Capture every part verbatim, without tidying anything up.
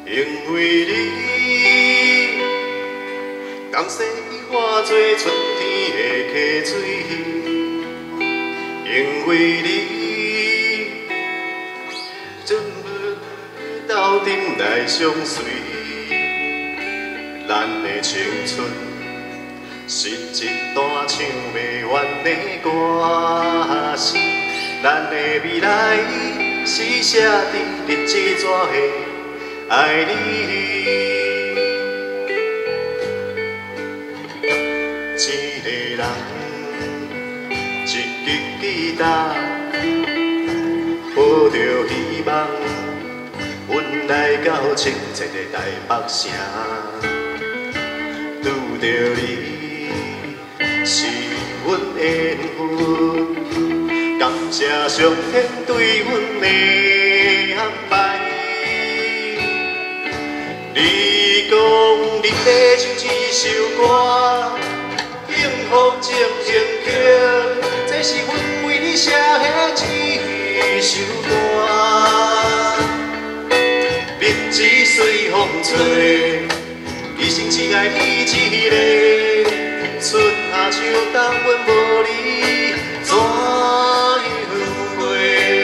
因为你，江西化作春天的溪水，因为你，准要斗阵来相随，咱的青春是一段唱袂完的歌词，咱的未来是写伫日子纸的爱你。一个人，一支吉他，抱着希望，阮来到清澈的台北城，拄着你是阮的缘分，感谢上天对阮的安排。你讲你要唱一首歌，幸福进行曲，这是阮为你写的一首歌。日子随风吹，一生只爱你一个，春夏秋冬阮无你怎样过？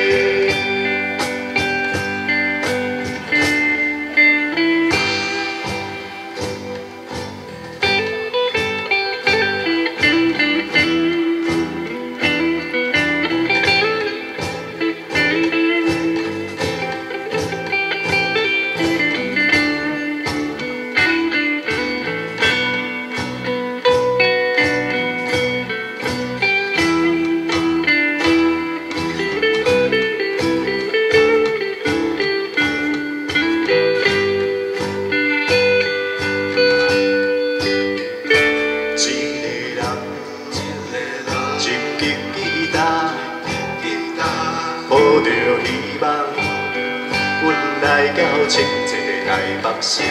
抱着希望，阮来到清澈的台北城，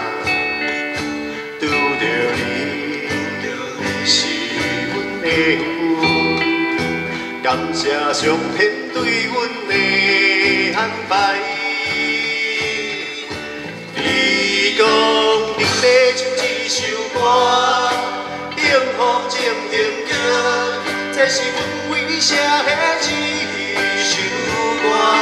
拄着你是阮的缘分，感谢上天对阮的安排。你讲你要唱一首歌，幸福进行曲，这是阮为你写的一首歌。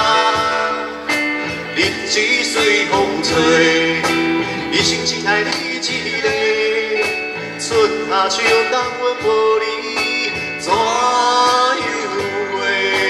日子随风吹，一生只爱你一个，春夏秋冬阮无你怎样过？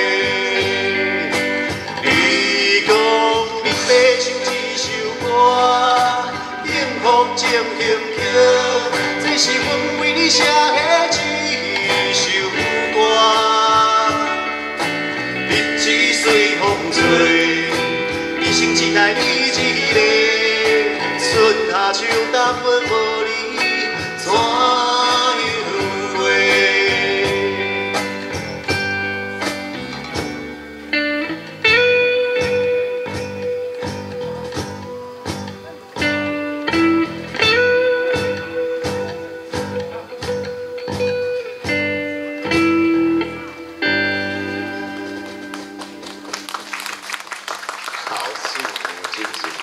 你讲你要唱一首歌，幸福进行曲，这是阮为你写的一首歌。日子随风吹，一生只爱你一个，春夏秋冬阮无